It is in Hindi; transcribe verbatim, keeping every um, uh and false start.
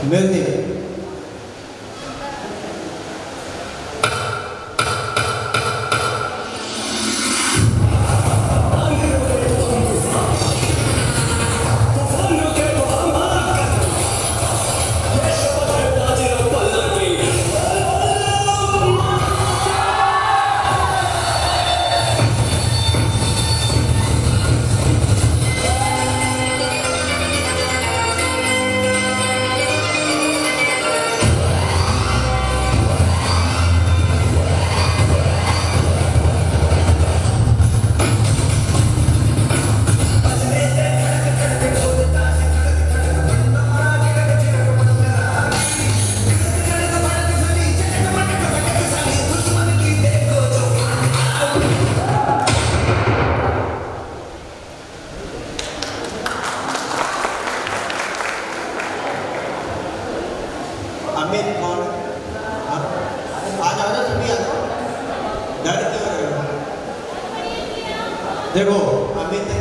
म्यूजिक अमित कौन? आ जाओ ना सभी, आ जाओ। डर क्यों रहे हो? देखो अमित